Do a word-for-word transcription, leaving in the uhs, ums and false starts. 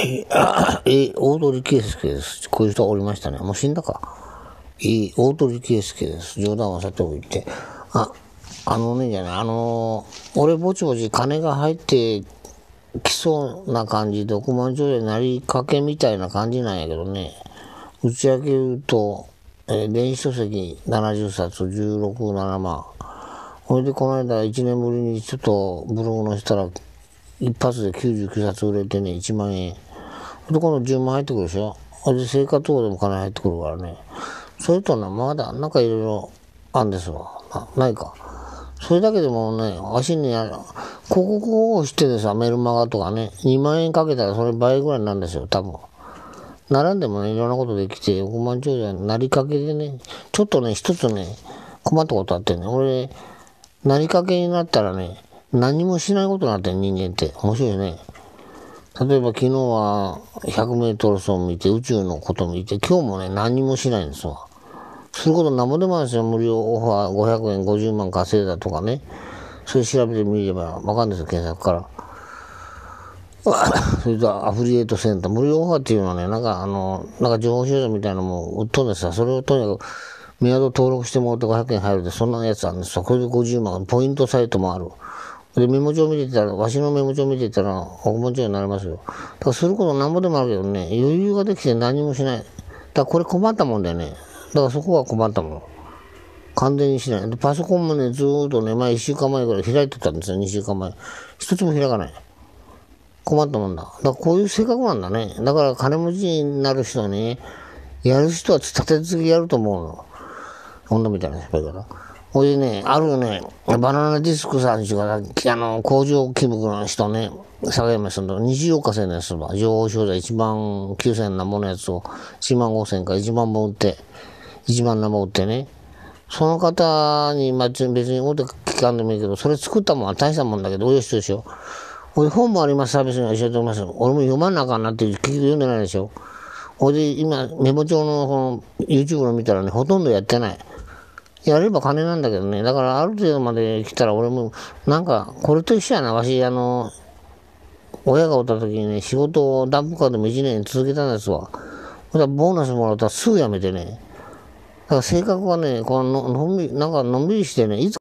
え、あえ、大鳥圭介です。こういう人がおりましたね。もう死んだか。え、大鳥圭介です。冗談はさておいて。あ、あのね、じゃない、あのー、俺ぼちぼち金が入ってきそうな感じで、億万長者になりかけみたいな感じなんやけどね。打ち上げると、えー、電子書籍ななじゅっさつじゅうろく、ななまん。ほいで、この間いちねんぶりにちょっとブログ載せたら、一発できゅうじゅうきゅうさつ売れてね、いちまんえん。で、このじゅうまん入ってくるでしょ。で、生活保護でも金入ってくるからね。それとな、まだ、なんかいろいろあんですわ。な、ないか。それだけでもね、足にある、広告をしてでさ、メルマガとかね、にまんえんかけたらそれ倍ぐらいなんですよ、多分。並んでもね、いろんなことできて、億万長者になりかけでね、ちょっとね、一つね、困ったことあってね、俺、なりかけになったらね、何もしないことになってん、人間って。面白いね。例えば昨日はひゃくメートル走見て、宇宙のこと見て、今日もね、何もしないんですわ。することなんぼでもあるんですよ。無料オファーごひゃくえんごじゅうまん稼いだとかね。それ調べてみればわかるんですよ、検索から。それとアフィリエイトセンター。無料オファーっていうのはね、なんかあの、なんか情報商材みたいなのも売っとんですよ。それをとにかく、メアド登録してもらってごひゃくえん入るで、そんなやつあるんですよ。これでごじゅうまん。ポイントサイトもある。で、メモ帳見てたら、わしのメモ帳見てたら、億万長者になりますよ。だからすることなんぼでもあるけどね、余裕ができて何もしない。だからこれ困ったもんだよね。だからそこは困ったもん。完全にしない。で、パソコンもね、ずーっとね、前いっしゅうかんまえぐらい開いてたんですよ、にしゅうかんまえ。一つも開かない。困ったもんだ。だからこういう性格なんだね。だから金持ちになる人はね、やる人は立て続けやると思うの。女みたいな失敗方。ほいでね、あるね、バナナディスクさんちが、あの、工場規模の人ね、佐賀山さんとにじゅうおかせんのやつは、情報商材いちまんきゅうせんなものやつを、いちまんごせんかいちまんぼん売って、いちまんなもん売ってね、その方に、まあ、別に大手機関でもいいけど、それ作ったもんは大したもんだけど、およしとでしょ。ほいで本もあります、サービスには教えております。俺も読まなあかんなって結局読んでないでしょ。ほいで、今、メモ帳のこの YouTube の見たらね、ほとんどやってない。やれば金なんだけどね。だからある程度まで来たら俺も、なんか、これと一緒やな。わし、あの、親がおった時にね、仕事をダンプカーでもいちねん続けたんですわ。ほんでボーナスもらったらすぐ辞めてね。だから性格はね、こののんびり、なんかのんびりしてね、いつ